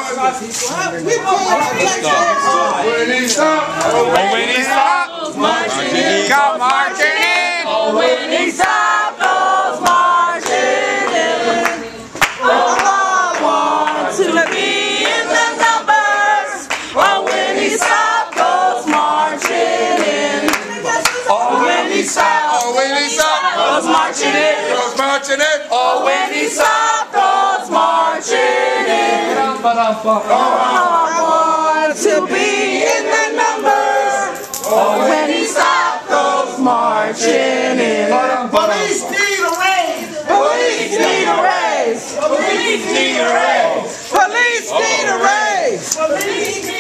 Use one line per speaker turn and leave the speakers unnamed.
When he stops, come marching in.
Oh, when he stops, goes marching in. Oh, I want to be in the numbers. Oh, when he stops, goes marching in. Oh, when he stops, goes marching in. Oh, when he stops, goes marching in. Oh, I want to be in the numbers. Oh, when he stops, goes marching in.
Police need a raise.
Police need a raise.
Police need a raise.
Police need a raise.
Police need